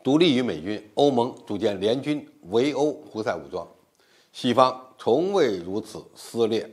独立于美军，欧盟组建联军围殴胡塞武装，西方从未如此撕裂。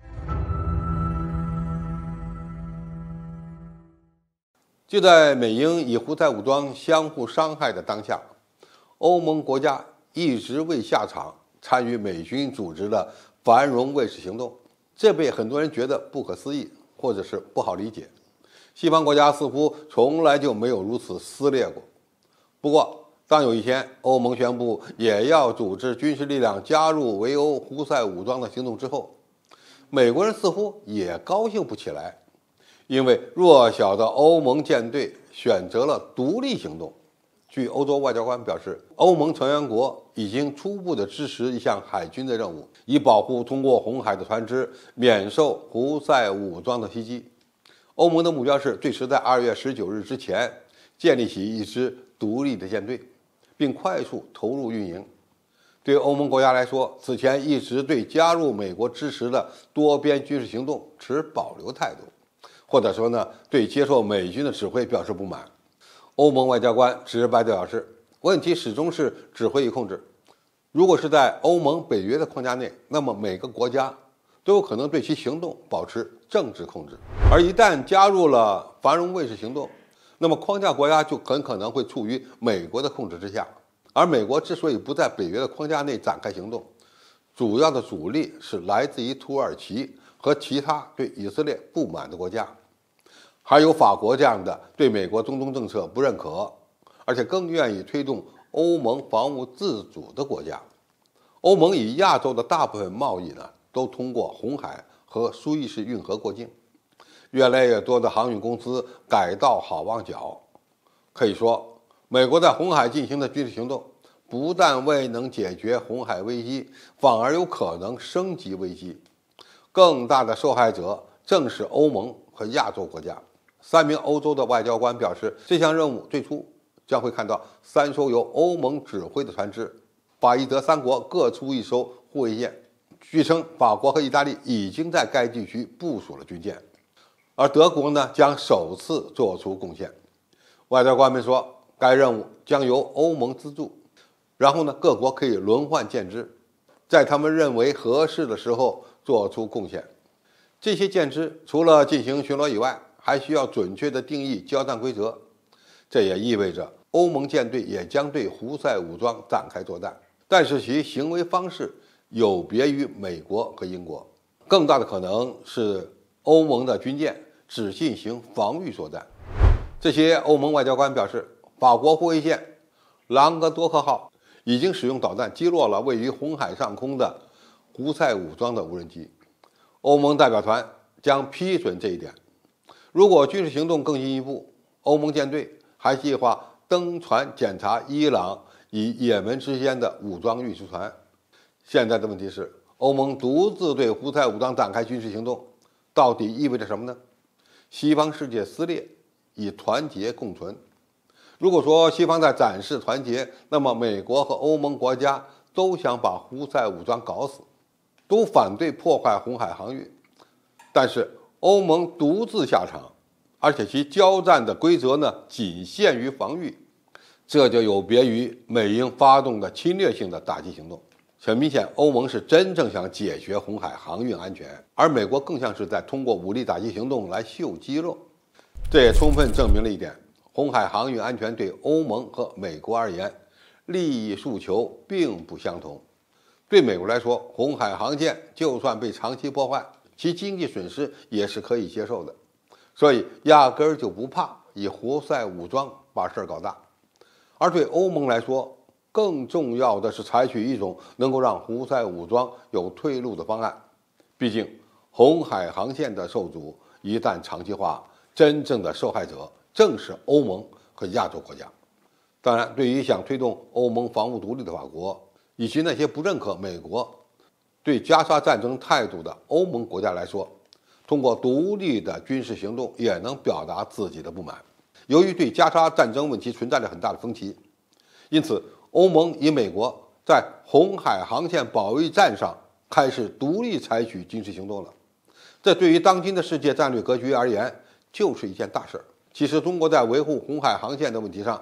就在美英以胡塞武装相互伤害的当下，欧盟国家一直未下场参与美军组织的繁荣卫士行动，这被很多人觉得不可思议，或者是不好理解。西方国家似乎从来就没有如此撕裂过。不过，当有一天欧盟宣布也要组织军事力量加入围殴胡塞武装的行动之后，美国人似乎也高兴不起来，因为弱小的欧盟舰队选择了独立行动。据欧洲外交官表示，欧盟成员国已经初步的支持一项海军的任务，以保护通过红海的船只免受胡塞武装的袭击。欧盟的目标是最迟在2月19日之前建立起一支独立的舰队，并快速投入运营。对欧盟国家来说，此前一直对加入美国支持的多边军事行动持保留态度，或者说呢，对接受美军的指挥表示不满。欧盟外交官直白地表示，问题始终是指挥与控制。如果是在欧盟北约的框架内，那么每个国家都有可能对其行动保持政治控制，而一旦加入了繁荣卫士行动，那么框架国家就很可能会处于美国的控制之下。而美国之所以不在北约的框架内展开行动，主要的阻力是来自于土耳其和其他对以色列不满的国家，还有法国这样的对美国中东政策不认可，而且更愿意推动欧盟防务自主的国家。欧盟与亚洲的大部分贸易呢，都通过红海和苏伊士运河过境，越来越多的航运公司改道好望角。可以说，美国在红海进行的军事行动，不但未能解决红海危机，反而有可能升级危机。更大的受害者正是欧盟和亚洲国家。3名欧洲的外交官表示，这项任务最初将会看到3艘由欧盟指挥的船只，法意德3国各出1艘护卫舰。据称，法国和意大利已经在该地区部署了军舰，而德国呢将首次做出贡献。外交官们说，该任务将由欧盟资助，然后呢各国可以轮换舰只，在他们认为合适的时候做出贡献。这些舰只除了进行巡逻以外，还需要准确地定义交战规则。这也意味着欧盟舰队也将对胡塞武装展开作战，但是其行为方式有别于美国和英国。更大的可能是欧盟的军舰只进行防御作战。这些欧盟外交官表示，法国护卫舰朗格多克号已经使用导弹击落了位于红海上空的胡塞武装的无人机。欧盟代表团将批准这一点。如果军事行动更进一步，欧盟舰队还计划登船检查伊朗与也门之间的武装运输船。现在的问题是，欧盟独自对胡塞武装展开军事行动，到底意味着什么呢？西方世界撕裂，以团结共存。如果说西方在展示团结，那么美国和欧盟国家都想把胡塞武装搞死，都反对破坏红海航运。但是欧盟独自下场，而且其交战的规则呢仅限于防御，这就有别于美英发动的侵略性的打击行动。很明显，欧盟是真正想解决红海航运安全，而美国更像是在通过武力打击行动来秀肌肉。这也充分证明了一点，红海航运安全对欧盟和美国而言，利益诉求并不相同。对美国来说，红海航线就算被长期破坏，其经济损失也是可以接受的，所以压根儿就不怕以胡塞武装把事儿搞大。而对欧盟来说，更重要的是采取一种能够让胡塞武装有退路的方案。毕竟，红海航线的受阻一旦长期化，真正的受害者正是欧盟和亚洲国家。当然，对于想推动欧盟防务独立的法国，以及那些不认可美国对加沙战争态度的欧盟国家来说，通过独立的军事行动也能表达自己的不满。由于对加沙战争问题存在着很大的分歧，因此欧盟与美国在红海航线保卫战上开始独立采取军事行动了。这对于当今的世界战略格局而言，就是一件大事。其实中国在维护红海航线的问题上，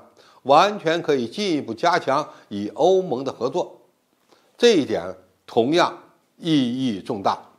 完全可以进一步加强与欧盟的合作，这一点同样意义重大。